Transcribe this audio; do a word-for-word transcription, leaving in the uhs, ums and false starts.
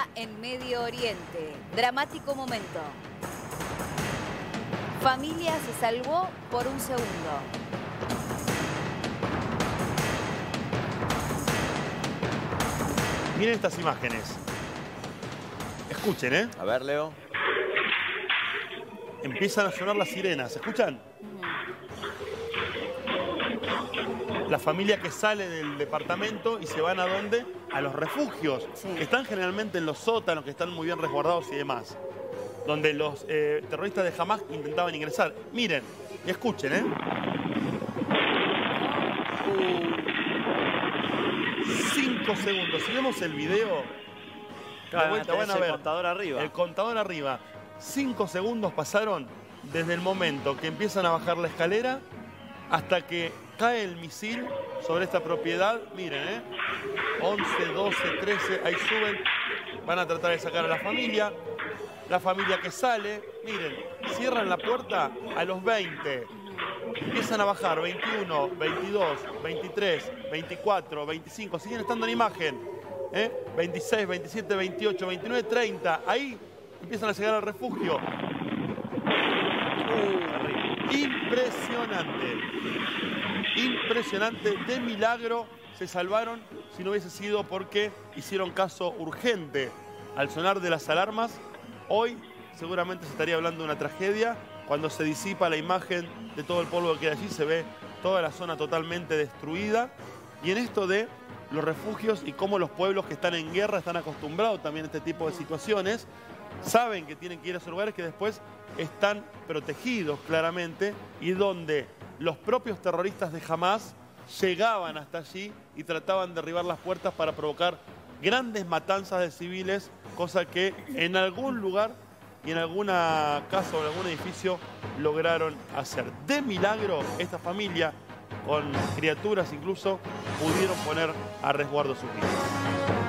guerra en Medio Oriente. Dramático momento. Familia se salvó por un segundo. Miren estas imágenes. Escuchen, ¿eh? A ver, Leo. Empiezan a sonar las sirenas. ¿Escuchan? La familia que sale del departamento y se van ¿a dónde? A los refugios, sí. Que están generalmente en los sótanos, que están muy bien resguardados y demás. Donde los eh, terroristas de Hamas intentaban ingresar. Miren y escuchen, ¿eh? Cinco segundos. Si vemos el video, claro, de vuelta van a ver el contador arriba. El contador arriba. Cinco segundos pasaron desde el momento que empiezan a bajar la escalera hasta que cae el misil sobre esta propiedad. Miren, ¿eh? once, doce, trece, ahí suben. Van a tratar de sacar a la familia. La familia que sale, miren, cierran la puerta a los veinte. Empiezan a bajar veintiuno, veintidós, veintitrés, veinticuatro, veinticinco. Siguen estando en imagen. ¿eh? veintiséis, veintisiete, veintiocho, veintinueve, treinta. Ahí empiezan a llegar al refugio. Uh, impresionante. Impresionante. De milagro se salvaron si no hubiese sido porque hicieron caso urgente al sonar de las alarmas. Hoy seguramente se estaría hablando de una tragedia. Cuando se disipa la imagen de todo el polvo que queda allí, se ve toda la zona totalmente destruida. Y en esto de los refugios y cómo los pueblos que están en guerra están acostumbrados también a este tipo de situaciones, saben que tienen que ir a esos lugares que después están protegidos claramente y donde los propios terroristas de Hamas llegaban hasta allí y trataban de derribar las puertas para provocar grandes matanzas de civiles, cosa que en algún lugar y en alguna casa o en algún edificio lograron hacer. De milagro, esta familia, con criaturas incluso, pudieron poner a resguardo sus vidas.